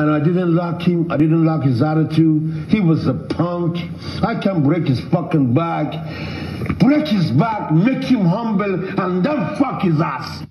And I didn't like him. I didn't like his attitude. He was a punk. I can break his fucking back, break his back, make him humble, and then fuck his ass.